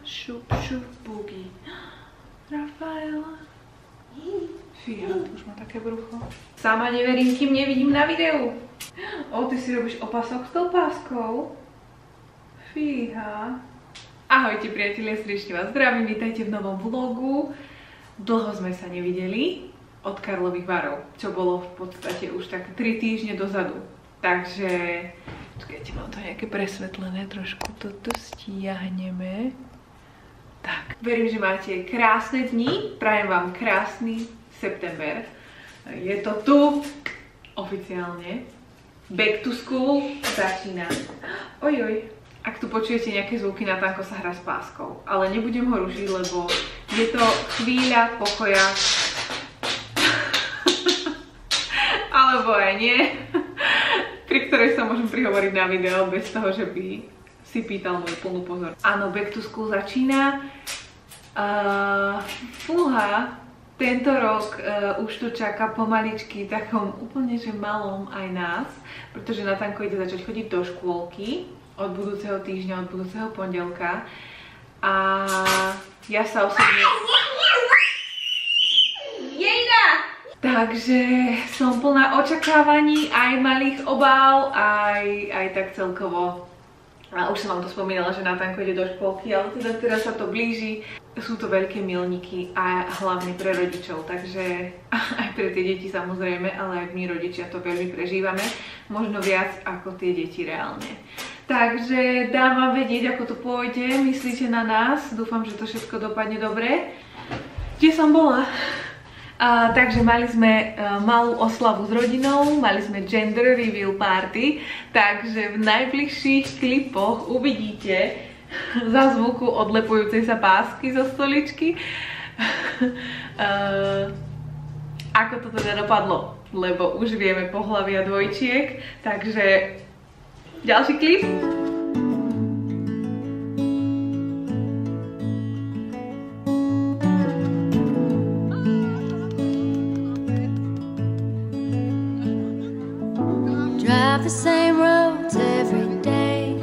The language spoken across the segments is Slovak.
šup, šup, bugy. Rafaela. Fíha, už má také brucho. Sama neverím, kým nevidím na videu. O, ty si robíš opasok s tou páskou? Fíha. Ahojte priatelia, srdečne vás zdravím, vítajte v novom vlogu. Dlho sme sa nevideli od Karlových Varov, čo bolo v podstate už tak 3 týždne dozadu. Takže, počkajte, mám to nejaké presvetlené, trošku toto stiahneme. Tak, verím, že máte krásne dni, prajem vám krásny september. Je to tu, oficiálne. Back to school začína. Ojoj. Ak tu počujete nejaké zvuky, Natánko sa hrá s páskou, ale nebudem ho rušiť, lebo je to chvíľa pokoja. Alebo aj nie. Pri ktorej sa môžem prihovoriť na video bez toho, že by si pýtal moju plnú pozornosť. Áno, back to school začína. Fúha, tento rok už tu čaká pomaličky takom úplne že malom aj nás, pretože Natánko ide začať chodiť do škôlky od budúceho týždňa, od budúceho pondelka. A ja sa osobne... Jejda! Takže som plná očakávaní, aj malých obáv, aj tak celkovo. A už som vám to spomínala, že Natánko ide do škôlky, ale teda teraz sa to blíži. Sú to veľké milníky a hlavne pre rodičov, takže aj pre tie deti samozrejme, ale aj my rodičia to veľmi prežívame. Možno viac ako tie deti reálne. Takže dám vám vedieť, ako to pôjde. Myslíte na nás? Dúfam, že to všetko dopadne dobre. Kde som bola? Takže mali sme malú oslavu s rodinou, mali sme gender reveal party, takže v najbližších klipoch uvidíte za zvuku odlepujúcej sa pásky zo stoličky, ako to teda dopadlo, lebo už vieme pohlavia dvojčiek, takže ďalší klip. The same roads every day.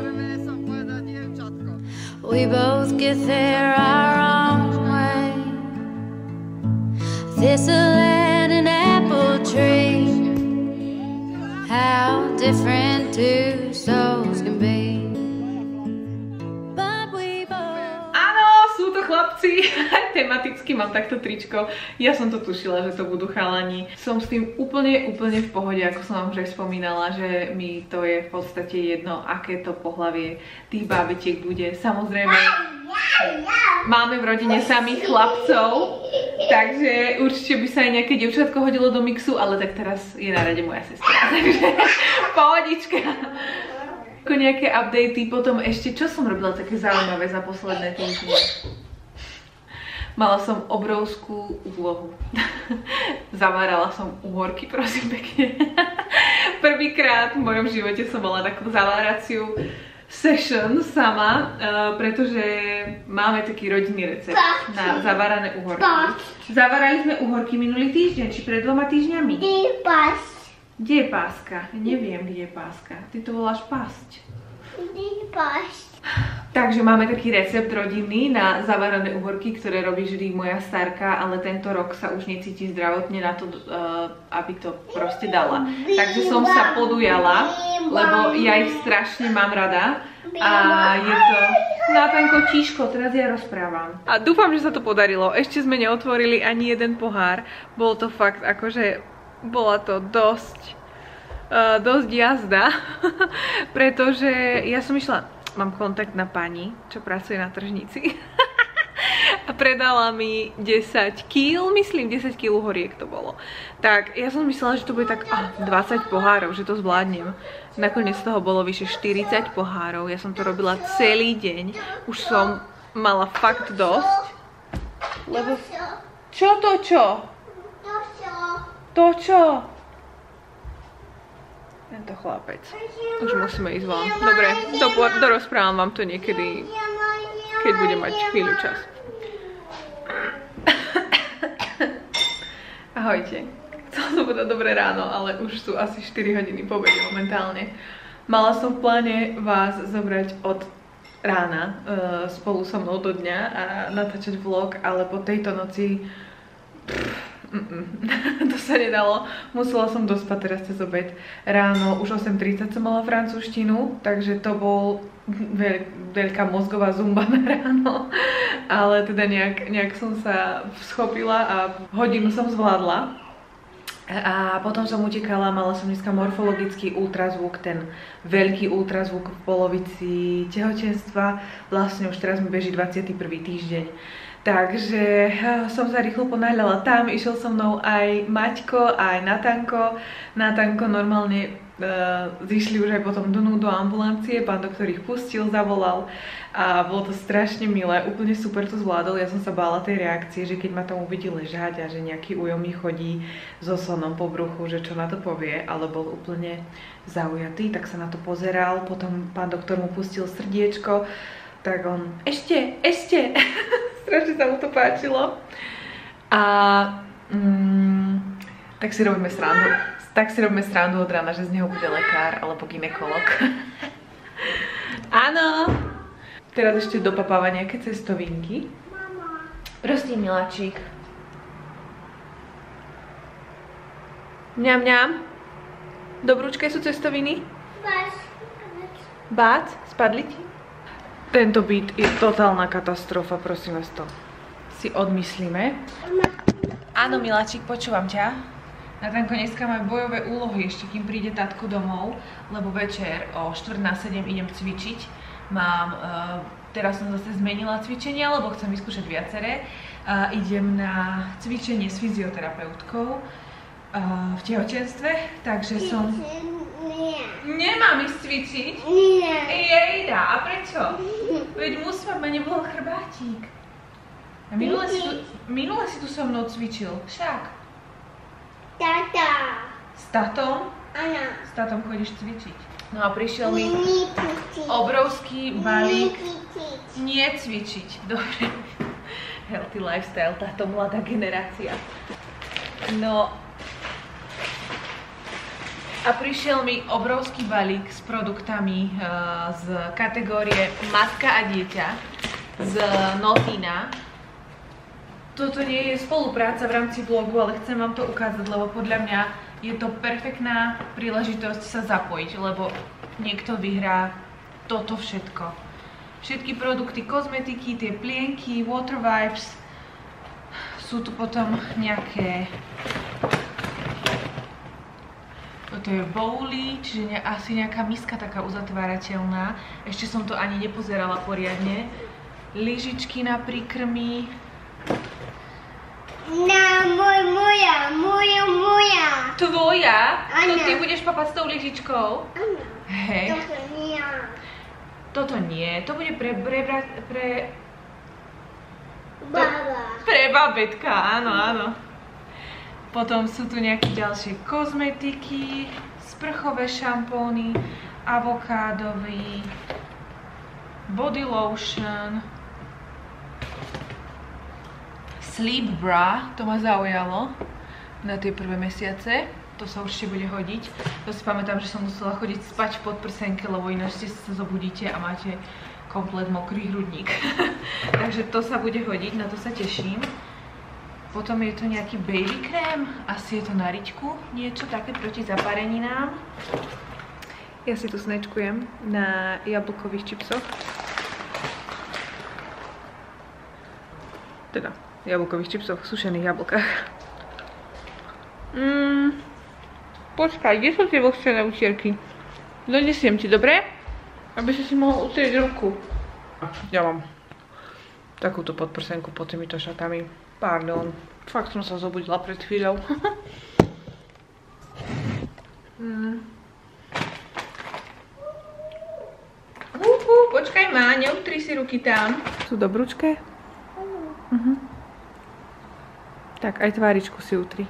We both get there our own way. Thistle and an apple tree. How different two souls can be. But we both... Áno, sú to chlapci. Tematicky mám takto tričko. Ja som to tušila, že to budú chalani. Som s tým úplne v pohode, ako som vám už aj spomínala, že mi to je v podstate jedno, aké to pohlavie tých bábetiek bude. Samozrejme, máme v rodine samých chlapcov, takže určite by sa aj nejaké dievčatko hodilo do mixu, ale tak teraz je na rade moja sestra, takže pohodička. Ako nejaké updaty, potom ešte, čo som robila také zaujímavé za posledné týždne? Mala som obrovskú úlohu. Zavárala som uhorky, prosím pekne. Prvýkrát v mojom živote som mala takú zaváraciu session sama, pretože máme taký rodinný recept na zavárané uhorky. Zavárali sme uhorky minulý týždeň, či pred 2 týždňami. Kde je páska? Neviem, kde je páska. Ty to voláš pasť. Takže máme taký recept rodinný na zavárané uhorky, ktoré robí vždy moja starka, ale tento rok sa už necíti zdravotne na to, aby to proste dala. Takže som sa podujala, lebo ja ich strašne mám rada a je to... Natánko, tíško, teraz ja rozprávam. A dúfam, že sa to podarilo. Ešte sme neotvorili ani jeden pohár. Bolo to fakt akože... Bola to dosť jazda, pretože ja som išla, mám kontakt na pani, čo pracuje na tržnici a predala mi 10 kg, myslím 10 kg horiek to bolo. Tak ja som myslela, že to bude tak 20 pohárov, že to zvládnem. Nakoniec toho bolo vyše 40 pohárov, ja som to robila celý deň, už som mala fakt dosť. Lebo... Čo to čo? To čo? Tento chlapec. Už musíme ísť von. Dobre, dorozprávam vám to niekedy, keď budem mať chvíľu čas. Ahojte. Chcela som povedať dobré ráno, ale už sú asi 4 hodiny po obede momentálne. Mala som v pláne vás zobrať od rána spolu so mnou do dňa a natáčať vlog, ale po tejto noci to sa nedalo. Musela som dospať teraz cez obed. Ráno už 8:30 som mala francúzštinu, takže to bol veľká mozgová zumba na ráno. Ale teda nejak som sa schopila a hodinu som zvládla. A potom som utekala, mala som dneska morfologický ultrazvuk, ten veľký ultrazvuk v polovici tehotenstva. Vlastne už teraz mi beží 21. týždeň. Takže som sa rýchlo ponáhľala tam, išiel so mnou aj Maťko, aj Natanko. Natanko normálne zišli už aj potom do ambulancie, pán doktor ich pustil, zavolal a bolo to strašne milé, úplne super to zvládol. Ja som sa bála tej reakcie, že keď ma tam uvidí ležať a že nejaký ujo mi chodí so slonom po bruchu, že čo na to povie, ale bol úplne zaujatý, tak sa na to pozeral, potom pán doktor mu pustil srdiečko, tak on ešte strašne sa mu to páčilo a tak si robíme srandu od rána, že z neho bude lekár alebo gynekolog. Áno. Teraz ešte dopapáva nejaké cestovinky. Prosím, miláčik. Mňam, mňam. Dobrúčke sú cestoviny? Bác? Spadli ti? Tento byt je totálna katastrofa, prosím vás, to si odmyslíme. Áno, miláčik, počúvam ťa. Natanko, dneska máme bojové úlohy, ešte kým príde tatko domov, lebo večer o 6:45 idem cvičiť. Teraz som zase zmenila cvičenie, lebo chcem vyskúšať viaceré. Idem na cvičenie s fyzioterapeutkou v tehotenstve, takže som... Nemám ísť cvičiť? Nie. Jejda, a prečo? Veď musím, ma nebol chrbátik. A minule si tu so mnou cvičil, však. Tata. S tatom? Áno. S tatom chodíš cvičiť. No a prišiel mi obrovský balík. Nie cvičiť. Dobre. Healthy lifestyle, táto mladá generácia. No. A prišiel mi obrovský balík s produktami z kategórie matka a dieťa z Notina. Toto nie je spolupráca v rámci vlogu, ale chcem vám to ukázať, lebo podľa mňa je to perfektná príležitosť sa zapojiť, lebo niekto vyhrá toto všetko. Všetky produkty, kozmetiky, tie plienky, water wipes. Sú tu potom nejaké... Toto je bowly, čiže asi nejaká miska taká uzatvárateľná. Ešte som to ani nepozerala poriadne. Lyžičky na príkrmy. Moja. Tvoja? Áno. To ty budeš papať s tou lyžičkou? Áno. Hej. Toto nie. Toto nie. To bude pre Baba. Pre babetka, áno, áno. Potom sú tu nejaké ďalšie kozmetiky, sprchové šampóny, avokádový, body lotion, sleep bra, to ma zaujalo na tie prvé mesiace. To sa určite bude hodiť. To si pamätám, že som musela chodiť spať v podprsenke, lebo ináč sa zobudíte a máte komplet mokrý hrudník. Takže to sa bude hodiť, na to sa teším. Potom je to nejaký baby krém, asi je to na riťku, niečo také proti zapareninám. Ja si tu snečkujem na jablkových čipsoch. Teda, jablkových čipsoch, sušených jablkách. Počkaj, kde sú tie vlhčené utierky? Donesiem ti, dobre? Aby si mohol utrieť ruku. Ja mám takúto podprsenku pod týmito šatami. Pardon, fakt som sa zobudila pred chvíľou. Počkaj ma, neutri si ruky tam. Sú dobrúčké? Tak, aj tváričku si utri.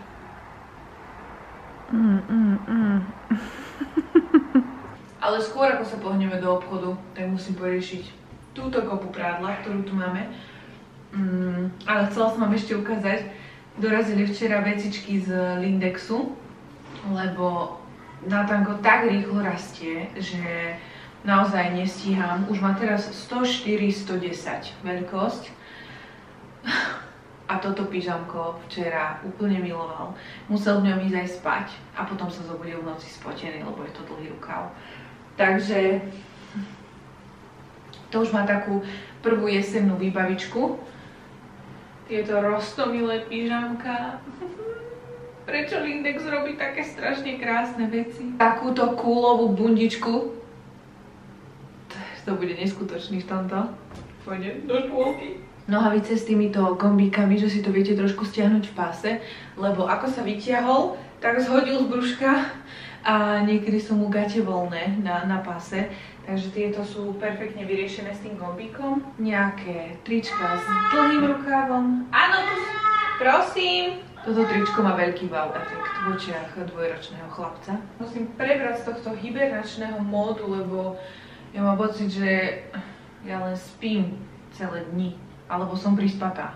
Ale skôr ako sa pohneme do obchodu, tak musím poriešiť túto kopu prádla, ktorú tu máme. Ale chcela som vám ešte ukázať, dorazili včera vecičky z Lindexu, lebo Natanko tak rýchlo rastie, že naozaj nestíham. Už má teraz 104-110 veľkosť. A toto pyžamko včera úplne miloval. Musel v ňom ísť aj spať a potom sa zobudil v noci spotený, lebo je to dlhý rukav. Takže to už má takú prvú jesennú výbavičku. Tieto roztomilé pyžamka. Prečo Lindex robí také strašne krásne veci? Takúto kúlovú bundičku. To bude neskutočný v tomto. Pôjde do škôlky. Nohavice s týmito gombíkami, že si to viete trošku stiahnuť v páse, lebo ako sa vytiahol, tak zhodil z brúška a niekedy sú mu gate voľné na páse. Takže tieto sú perfektne vyriešené s tým gombíkom. Nejaké trička s dlhým rukávom. Áno, prosím! Toto tričko má veľký wow efekt v očiach dvojročného chlapca. Musím prebrať z tohto hibernačného módu, lebo ja mám pocit, že ja len spím celé dni. Alebo som prispatá.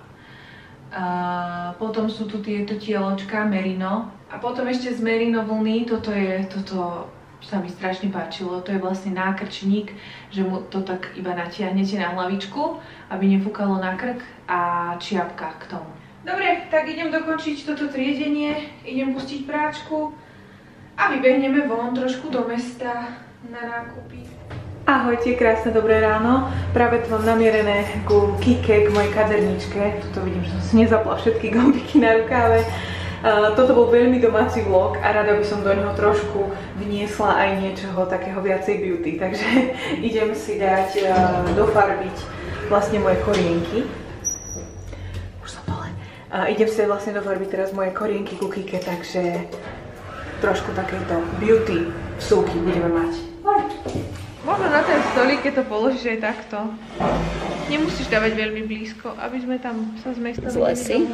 Potom sú tu tieto tieločka merino. A potom ešte z merino vlny, toto sa mi strašne páčilo. To je vlastne nákrčník, že mu to tak iba natiahnete na hlavičku, aby nefúkalo na krk a čiapka k tomu. Dobre, tak idem dokončiť toto triedenie, idem pustiť práčku a vybehneme von trošku do mesta na nákupy. Ahojte, krásne dobré ráno. Práve to mám namierené ku Kike, k mojej kaderničke. Tuto vidím, že som si nezapla všetky gombiky na rukáve. Toto bol veľmi domáci vlog a rada by som do neho trošku vniesla aj niečoho takého viacej beauty. Takže idem si dať dofarbiť vlastne moje korienky. Už som dole. Idem si vlastne dofarbiť teraz moje korienky ku Kike, takže trošku takéto beauty vsúky budeme mať. Možno na ten stolík, keď to položíš aj takto. Nemusíš dávať veľmi blízko, aby sme tam sa zmestali. Zlesí?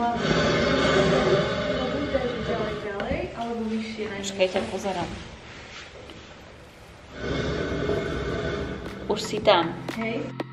Ďalej, alebo vyššie na Počkaj, ťa pozerám. Už si tam. Hej.